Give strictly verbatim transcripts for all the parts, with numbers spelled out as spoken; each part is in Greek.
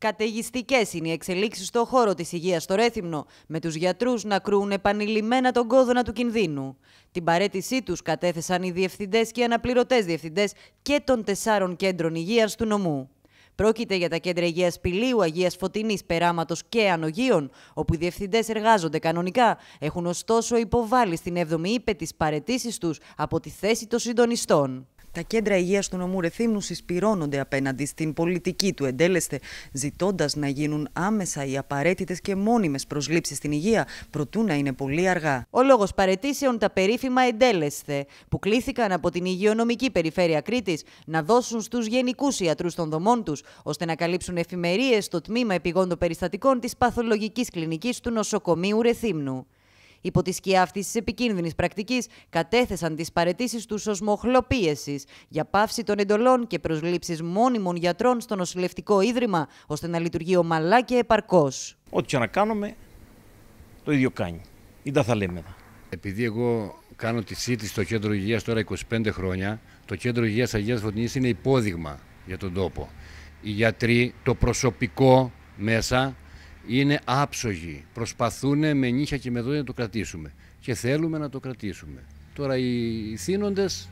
Καταιγιστικές είναι οι εξελίξεις στο χώρο της υγείας στο Ρέθυμνο, με τους γιατρούς να κρούουν επανειλημμένα τον κόδωνα του κινδύνου. Την παραίτησή τους κατέθεσαν οι διευθυντές και οι αναπληρωτές διευθυντές και των τεσσάρων κέντρων υγείας του νομού. Πρόκειται για τα κέντρα υγείας Πηλίου, Αγίας Φωτεινής, Περάματος και Ανογείων, όπου οι διευθυντές εργάζονται κανονικά, έχουν ωστόσο υποβάλει στην έβδομη ΥΠΕ τις παραιτήσεις τους από τη θέση των συντονιστών. Τα κέντρα υγείας του νομού Ρεθύμνου συσπυρώνονται απέναντι στην πολιτική του εντέλεσθε, ζητώντας να γίνουν άμεσα οι απαραίτητες και μόνιμες προσλήψεις στην υγεία, προτού να είναι πολύ αργά. Ο λόγος παραιτήσεων τα περίφημα εντέλεσθε, που κλήθηκαν από την Υγειονομική Περιφέρεια Κρήτης να δώσουν στους γενικούς ιατρούς των δομών τους, ώστε να καλύψουν εφημερίες στο τμήμα επιγόντων περιστατικών της Παθολογικής Κλινικής του Νοσοκομείου Ρεθύμνου. Υπό τη σκιά αυτής της επικίνδυνης πρακτικής, κατέθεσαν τις παραιτήσεις τους ως μοχλό πίεσης για πάυση των εντολών και προσλήψεις μόνιμων γιατρών στο νοσηλευτικό ίδρυμα, ώστε να λειτουργεί ομαλά και επαρκώς. Ό,τι και να κάνουμε, το ίδιο κάνει. Ή τα θα λέμε. Επειδή εγώ κάνω τη σύντηση στο κέντρο υγείας τώρα είκοσι πέντε χρόνια, το κέντρο υγείας Αγίας Φωτεινής είναι υπόδειγμα για τον τόπο. Οι γιατροί, το προσωπικό μέσα, είναι άψογοι. Προσπαθούν με νύχια και με δόντια να το κρατήσουμε. Και θέλουμε να το κρατήσουμε. Τώρα οι θύνοντες,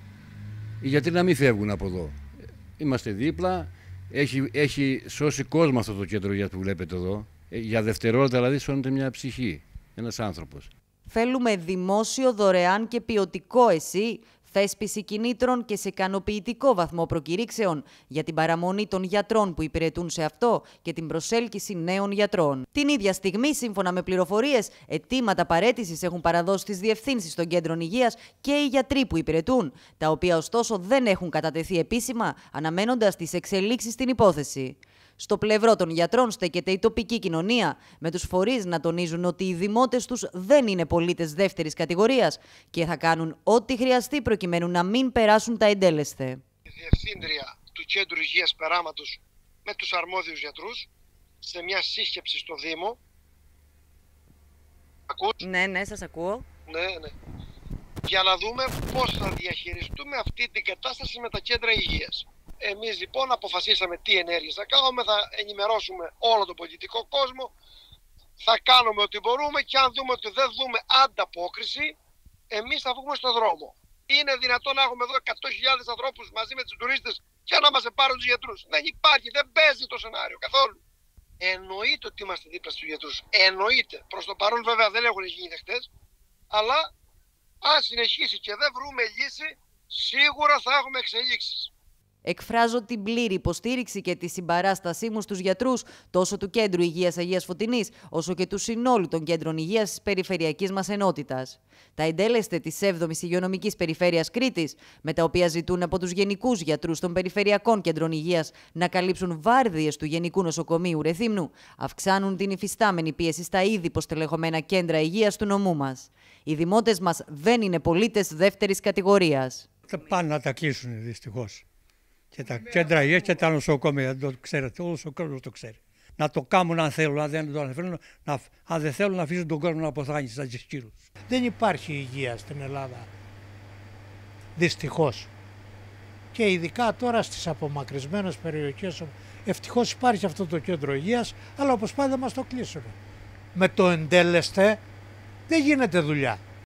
οι γιατροί να μην φεύγουν από εδώ. Είμαστε δίπλα. Έχει, έχει σώσει κόσμο αυτό το κέντρο υγείας που βλέπετε εδώ. Για δευτερόλεπτα δηλαδή σώνεται μια ψυχή. Ένας άνθρωπος. Θέλουμε δημόσιο, δωρεάν και ποιοτικό ΕΣΥ, θέσπιση κινήτρων και σε ικανοποιητικό βαθμό προκηρύξεων για την παραμονή των γιατρών που υπηρετούν σε αυτό και την προσέλκυση νέων γιατρών. Την ίδια στιγμή, σύμφωνα με πληροφορίες, αιτήματα παραίτησης έχουν παραδώσει στις διευθύνσεις των κέντρων υγείας και οι γιατροί που υπηρετούν, τα οποία ωστόσο δεν έχουν κατατεθεί επίσημα, αναμένοντας τις εξελίξεις στην υπόθεση. Στο πλευρό των γιατρών στέκεται η τοπική κοινωνία, με τους φορείς να τονίζουν ότι οι δημότες τους δεν είναι πολίτες δεύτερης κατηγορίας και θα κάνουν ό,τι χρειαστεί προκειμένου να μην περάσουν τα εντέλεσθε. Η Διευθύντρια του Κέντρου Υγείας Περάματος με τους αρμόδιους γιατρούς σε μια σύσκεψη στο Δήμο. Ακούς? Ναι, ναι, σας ακούω. Ναι, ναι. Για να δούμε πώς θα διαχειριστούμε αυτή την κατάσταση με τα κέντρα υγείας. Εμείς λοιπόν αποφασίσαμε τι ενέργειες θα κάνουμε, θα ενημερώσουμε όλο τον πολιτικό κόσμο, θα κάνουμε ό,τι μπορούμε και αν δούμε ότι δεν δούμε ανταπόκριση, εμείς θα βγούμε στον δρόμο. Είναι δυνατόν να έχουμε εδώ εκατό χιλιάδες ανθρώπους μαζί με τους τουρίστες και να μας πάρουν τους γιατρούς? Δεν υπάρχει, δεν παίζει το σενάριο καθόλου. Εννοείται ότι είμαστε δίπλα στους γιατρούς. Εννοείται. Προς το παρόν βέβαια δεν έχουν γίνει δεχτές, αλλά αν συνεχίσει και δεν βρούμε λύση, σίγουρα θα έχουμε εξελίξεις. Εκφράζω την πλήρη υποστήριξη και τη συμπαράστασή μου στους γιατρούς τόσο του Κέντρου Υγείας Αγίας Φωτεινής, όσο και του συνόλου των κέντρων υγείας της περιφερειακής μας ενότητας. Τα εντέλεσθε της έβδομης Υγειονομικής Περιφέρειας Κρήτης, με τα οποία ζητούν από τους γενικούς γιατρούς των περιφερειακών κέντρων υγείας να καλύψουν βάρδιες του Γενικού Νοσοκομείου Ρεθύμνου, αυξάνουν την υφιστάμενη πίεση στα ήδη υποστελεχωμένα κέντρα υγείας του νομού μας. Οι δημότες μας δεν είναι πολίτες δεύτερης κατηγορίας. Θα πάνε να τα κλείσουν δυστυχώς. Και τα κέντρα υγείας και τα νοσοκομεία, δεν το ξέρετε, όλος ο κόσμος το ξέρει. Να το κάνουν αν θέλουν, αν δεν το αναφέρουν, να, αν δεν θέλουν να αφήσουν τον κόσμο να αποθάνει σαν τις σκύλους. Δεν υπάρχει υγεία στην Ελλάδα, δυστυχώς. Και ειδικά τώρα στις απομακρυσμένες περιοχές, ευτυχώς υπάρχει αυτό το κέντρο υγείας, αλλά όπως πάντα μας το κλείσουν. Με το εντέλεσθε δεν γίνεται δουλειά.